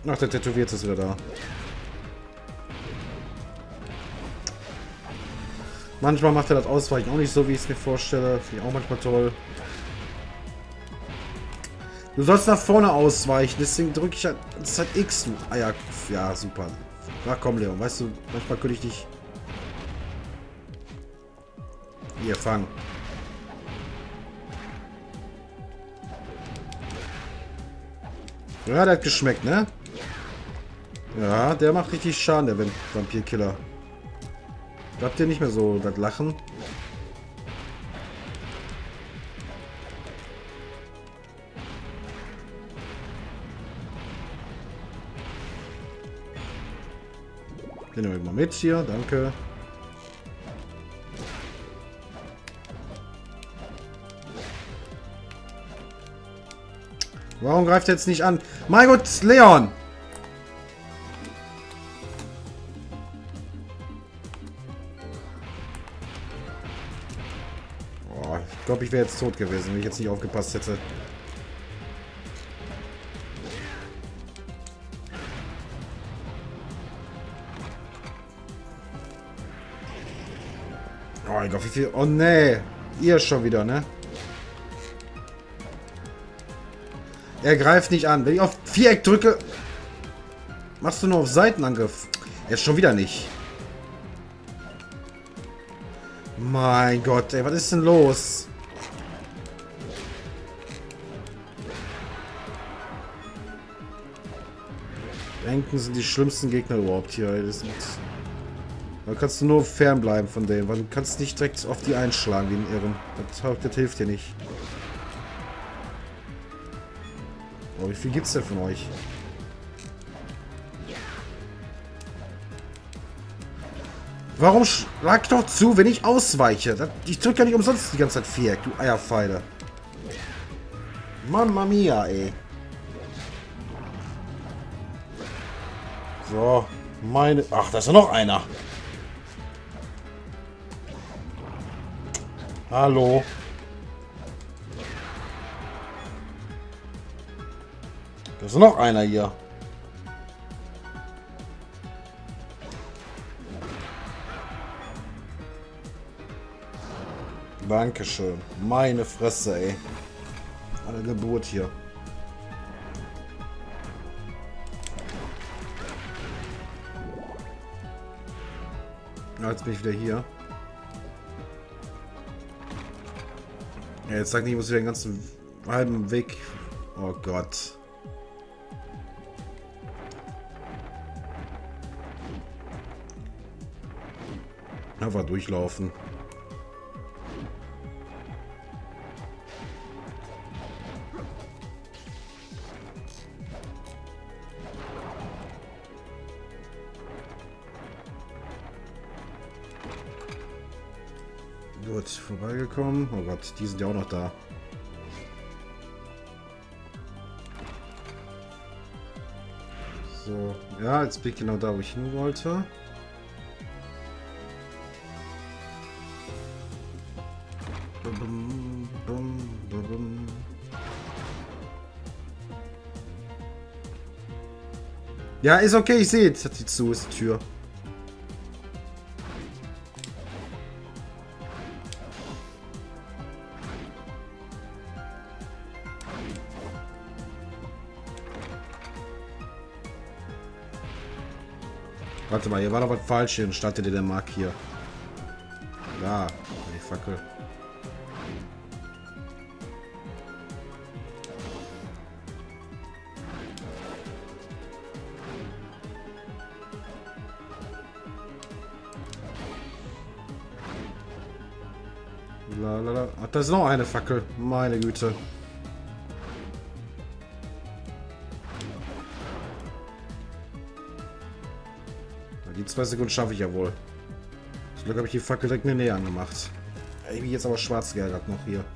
Ach, der Tätowierte ist wieder da. Manchmal macht er das Ausweichen auch nicht so, wie ich es mir vorstelle. Finde ich auch manchmal toll. Du sollst nach vorne ausweichen, deswegen drücke ich halt X. Ah ja, ja, super. Na komm, Leon, weißt du, manchmal könnte ich dich... Hier, fang. Ja, der hat geschmeckt, ne? Ja, der macht richtig Schaden, der Vampirkiller. Habt ihr nicht mehr so das Lachen? Den nehmen wir mal mit hier, danke. Warum greift er jetzt nicht an? Mein Gott, Leon! Oh, ich glaube, ich wäre jetzt tot gewesen, wenn ich jetzt nicht aufgepasst hätte. Oh mein Gott, wie viel... Oh nee! Ihr schon wieder, ne? Er greift nicht an. Wenn ich auf Viereck drücke, machst du nur auf Seitenangriff. Jetzt schon wieder nicht. Mein Gott, ey, was ist denn los? Enken sind die schlimmsten Gegner überhaupt hier. Da kannst du nur fernbleiben von denen, weil du kannst nicht direkt auf die einschlagen wie ein Irren. Das hilft dir nicht. Oh, wie viel gibt's denn von euch? Warum schlag doch zu, wenn ich ausweiche? Ich drücke ja nicht umsonst die ganze Zeit Viereck, du Eierpfeile. Mamma mia, ey. So, meine... Ach, da ist ja noch einer. Hallo. Da ist noch einer hier. Dankeschön. Meine Fresse, ey. Eine Geburt hier. Ja, jetzt bin ich wieder hier. Ja, jetzt sag nicht, ich muss wieder den ganzen halben Weg... Oh Gott. Einfach durchlaufen. Gut, vorbeigekommen. Oh Gott, die sind ja auch noch da. So, ja, jetzt bin ich genau da, wo ich hin wollte. Ja, ist okay, ich sehe jetzt, hat die zu, ist die Tür. Warte mal, hier war noch was falsch hier. Startet der Mark hier. Da, die Fackel. Lalala. Ach, da ist noch eine Fackel. Meine Güte. Die 2 Sekunden schaffe ich ja wohl. Zum Glück habe ich die Fackel direkt in der Nähe angemacht. Ich bin jetzt aber schwarz geärgert noch hier.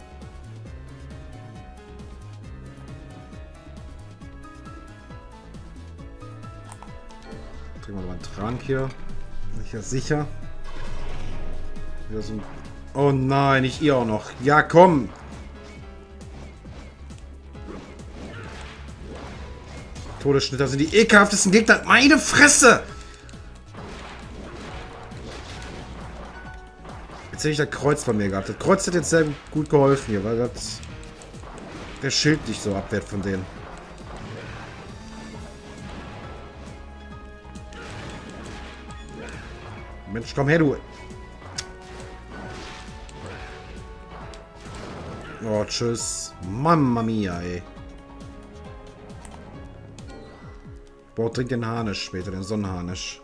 Trinken wir mal einen Trank hier. Sicher, sicher. Wieder so ein... Oh nein, nicht ihr auch noch. Ja, komm! Todesschnitter sind die ekelhaftesten Gegner. Meine Fresse! Jetzt hätte ich das Kreuz bei mir gehabt. Das Kreuz hat jetzt sehr gut geholfen hier, weil das der Schild nicht so abwehrt von denen. Mensch, komm her, du. Oh, tschüss. Mamma mia, ey. Ich brauche dringend den Harnisch später, den Sonnenharnisch.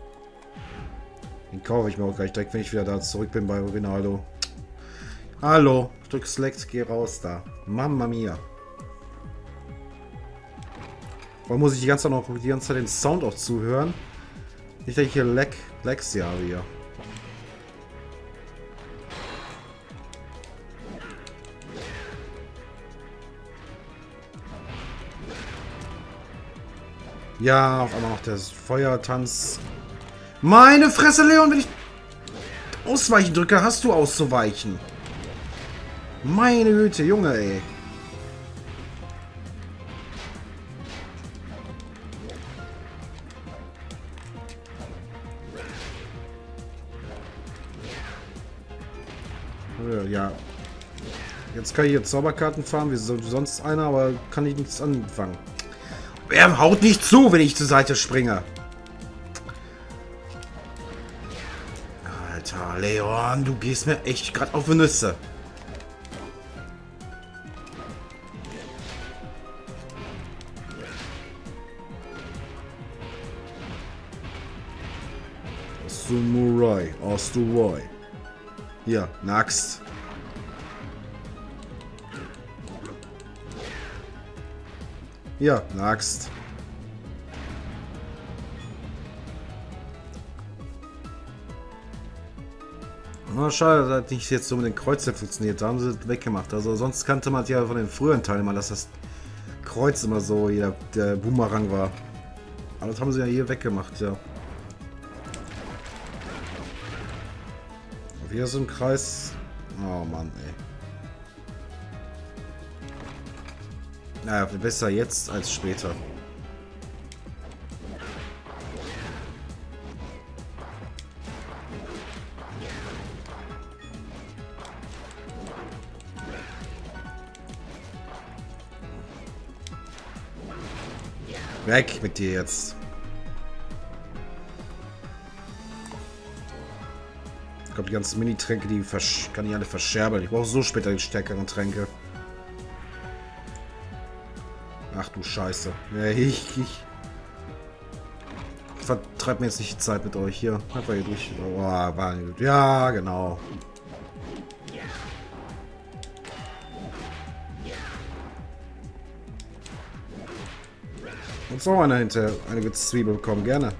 Den kaufe ich mir auch gleich direkt, wenn ich wieder da zurück bin bei Ronaldo. Hallo, drück Select, geh raus da. Mamma mia. Warum muss ich die ganze Zeit den Sound auch zuhören? Nicht, dass ich hier Lags habe hier. Ja, auf einmal noch der Feuertanz. Meine Fresse, Leon, wenn ich ausweichen drücke, hast du auszuweichen. Meine Güte, Junge, ey. Ja. Jetzt kann ich hier Zauberkarten fahren, wie sonst einer, aber kann ich nichts anfangen. Er haut nicht zu, wenn ich zur Seite springe. Alter, Leon, du gehst mir echt gerade auf die Nüsse. Samurai, Asturai. Hier, eine Axt. Hier, eine Axt. Oh, schade, dass nicht jetzt so mit den Kreuzen funktioniert. Da haben sie das weggemacht. Also sonst kannte man ja von den früheren Teilen mal, dass das Kreuz immer so hier der Boomerang war. Aber das haben sie ja hier weggemacht, ja. Wieder so ein Kreis. Oh Mann, ey. Naja, besser jetzt als später. Weg mit dir jetzt. Ich glaube, die ganzen Mini-Tränke, die kann ich alle verscherbeln. Ich brauche so später die stärkeren Tränke. Ach du Scheiße. Ja, ich vertreibe mir jetzt nicht die Zeit mit euch hier. Einfach hier durch. Oh, war gut. Ja, genau. Und so einer hinter eine Zwiebel bekommen, gerne.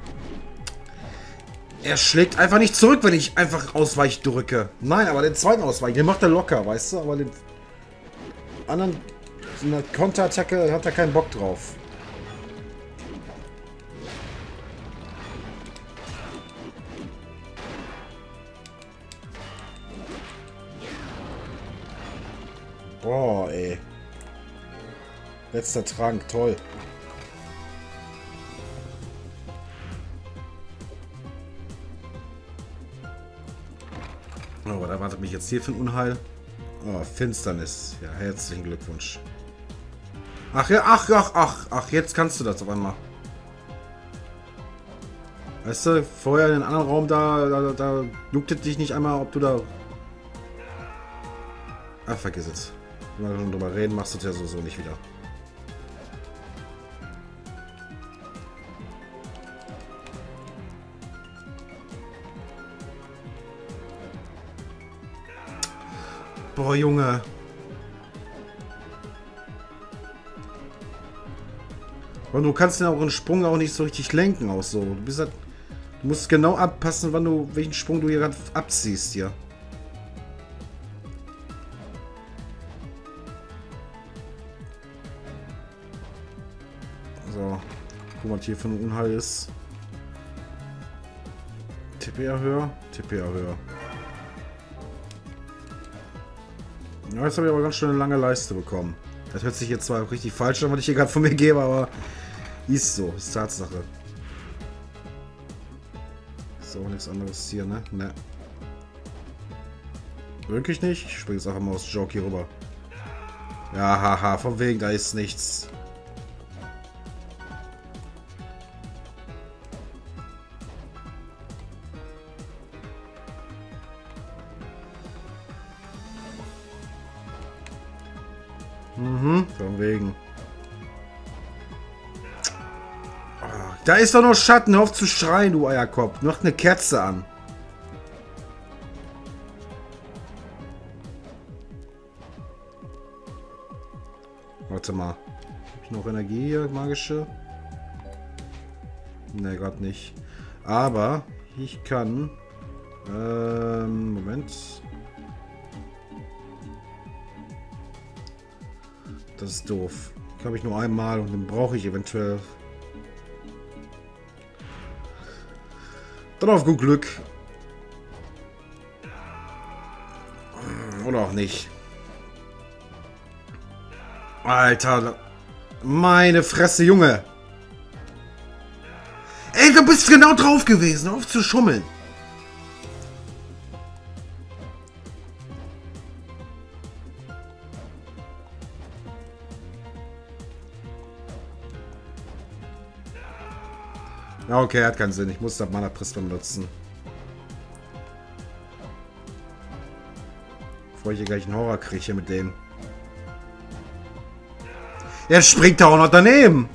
Er schlägt einfach nicht zurück, wenn ich einfach Ausweich drücke. Nein, aber den zweiten Ausweich, den macht er locker, weißt du? Aber den anderen, so eine Konterattacke, hat er keinen Bock drauf. Boah, ey. Letzter Trank, toll. Oh, was erwartet mich jetzt hier für ein Unheil? Oh, Finsternis. Ja, herzlichen Glückwunsch. Ach ja, ach, jetzt kannst du das auf einmal. Weißt du, vorher in den anderen Raum da juckt dich nicht einmal, ob du da... Ach, vergiss es. Wenn wir schon drüber reden, machst du es ja sowieso nicht wieder. Boah, Junge. Und du kannst ja auch einen Sprung auch nicht so richtig lenken, auch so. Du bist halt, du musst genau abpassen, welchen Sprung du hier gerade abziehst hier. So. Guck mal, was hier für ein Unheil ist. TP höher, TP höher. Ja, jetzt habe ich aber ganz schön eine lange Leiste bekommen. Das hört sich jetzt zwar richtig falsch an, was ich hier gerade von mir gebe, aber Ist so, ist Tatsache. Ist auch nichts anderes hier, ne? Ne. Wirklich nicht? Ich springe jetzt einfach mal aus Joke hier rüber. Ja, haha, von wegen, da ist nichts. Mhm, von wegen. Da ist doch noch Schatten, hör auf zu schreien, du Eierkopf. Mach eine Kerze an. Warte mal. Hab ich noch Energie hier, magische? Ne, gerade nicht. Aber ich kann... Moment. Das ist doof. Kann ich nur einmal und dann brauche ich eventuell... Dann auf gut Glück. Oder auch nicht. Alter. Meine Fresse, Junge. Ey, du bist genau drauf gewesen. Auf zu schummeln. Ja, okay, hat keinen Sinn. Ich muss das Mana-Prisma benutzen. Bevor ich hier gleich einen Horror kriege hier mit dem. Er springt da auch noch daneben.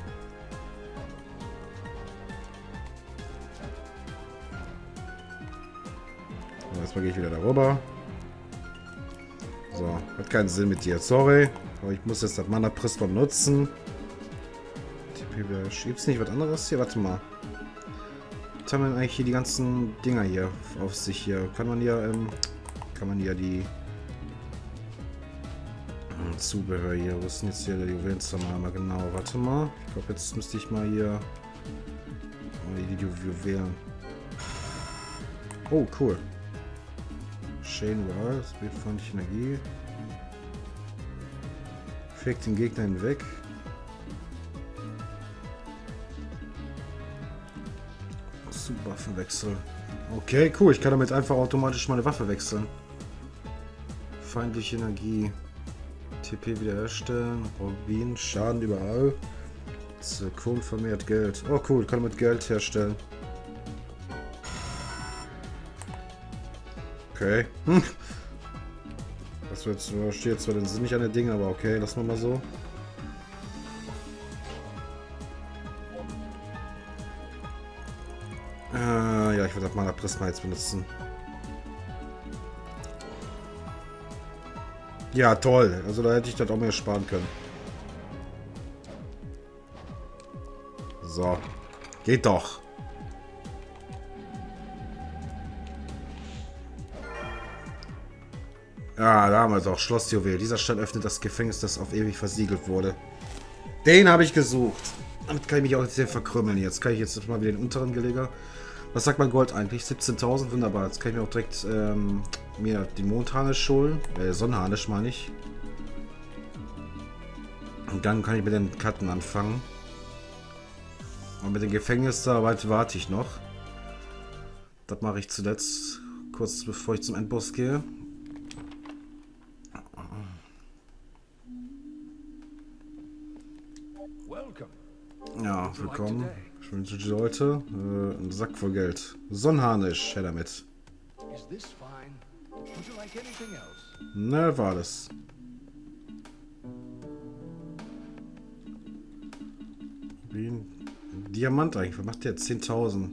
Erstmal gehe ich wieder darüber. So, hat keinen Sinn mit dir. Sorry. Aber ich muss jetzt das Mana-Prisma benutzen. Gibt's nicht was anderes hier? Warte mal. Was haben wir denn eigentlich hier die ganzen Dinger hier auf sich hier? Kann man ja die Zubehör hier. Wo ist denn jetzt hier der Juwelensammler? Genau, warte mal. Ich glaube, jetzt müsste ich mal hier die Juwelen. Oh, cool. Shane Wall, das wird freundliche Energie. Fegt den Gegner hinweg. Waffenwechsel. Okay, cool. Ich kann damit einfach automatisch meine Waffe wechseln. Feindliche Energie. TP wiederherstellen. Rubin. Schaden überall. Zirkon vermehrt Geld. Oh cool, ich kann damit Geld herstellen. Okay. Das steht zwar den Sinn nicht an den Dingen, aber okay, lassen wir mal so. Ja, ich würde das Mana Prisma jetzt benutzen. Ja, toll. Also da hätte ich das auch mehr sparen können. So. Geht doch. Ja, da haben wir es auch. Schlossjuwel. Dieser Stein öffnet das Gefängnis, das auf ewig versiegelt wurde. Den habe ich gesucht. Damit kann ich mich auch jetzt hier verkrümmeln. Jetzt kann ich jetzt mal wieder den unteren Geleger. Was sagt mein Gold eigentlich? 17.000, wunderbar. Jetzt kann ich mir auch direkt mir den Mondharnisch holen. Sonnenharnisch meine ich. Und dann kann ich mit den Karten anfangen. Und mit dem Gefängnis da warte ich noch. Das mache ich zuletzt, kurz bevor ich zum Endboss gehe. Ja, willkommen. Ich wünsche die Leute einen Sack voll Geld. Sonnenharnisch, her damit. Na, war das. Wie ein Diamant eigentlich. Was macht der? 10.000.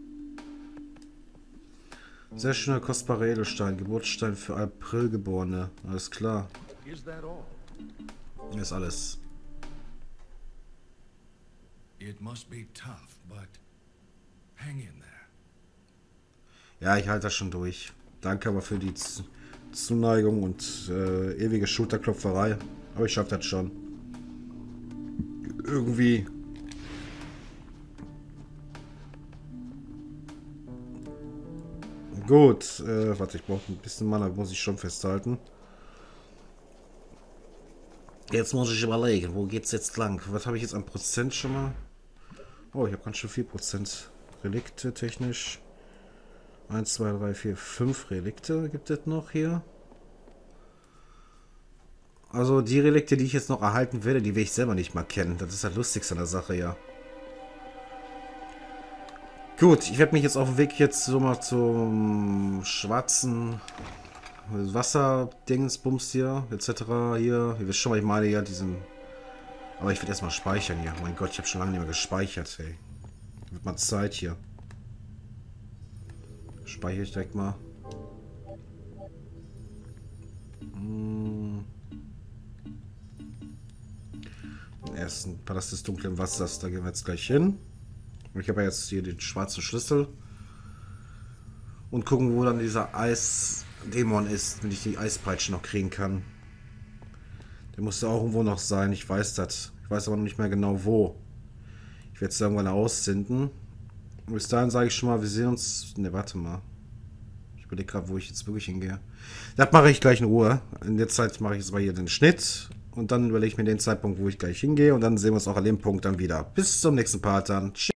Sehr schöner, kostbarer Edelstein. Geburtsstein für Aprilgeborene. Alles klar. Hier ist alles. Ja, ich halte das schon durch. Danke aber für die Zuneigung und ewige Schulterklopferei. Aber ich schaffe das schon. Irgendwie. Gut. Warte, ich brauche ein bisschen Mana, muss ich schon festhalten. Jetzt muss ich überlegen, wo geht's jetzt lang? Was habe ich jetzt an Prozent schon mal? Oh, ich habe ganz schön viel Prozent. Relikte technisch. 1, 2, 3, 4, 5 Relikte gibt es noch hier. Also die Relikte, die ich jetzt noch erhalten werde, die will ich selber nicht mal kennen. Das ist das Lustigste an der Sache, ja. Gut, ich werde mich jetzt auf dem Weg jetzt so mal zum schwarzen Wasser-Dingsbums hier, etc. hier. Ihr wisst schon, was ich meine, ja, diesen... Aber ich werde erstmal speichern hier. Mein Gott, ich habe schon lange nicht mehr gespeichert, ey. Wird mal Zeit hier. Speichere ich direkt mal. Den ersten Palast des dunklen Wassers, da gehen wir jetzt gleich hin. Ich habe ja jetzt hier den schwarzen Schlüssel. Und gucken, wo dann dieser Eisdämon ist, wenn ich die Eispeitsche noch kriegen kann. Der muss ja auch irgendwo noch sein, ich weiß das. Ich weiß aber noch nicht mehr genau wo. Ich werde es irgendwann auszünden. Und bis dahin sage ich schon mal, wir sehen uns... Ne, warte mal. Ich überlege gerade, wo ich jetzt wirklich hingehe. Das mache ich gleich in Ruhe. In der Zeit mache ich jetzt mal hier den Schnitt. Und dann überlege ich mir den Zeitpunkt, wo ich gleich hingehe. Und dann sehen wir uns auch an dem Punkt dann wieder. Bis zum nächsten Part dann. Tschüss.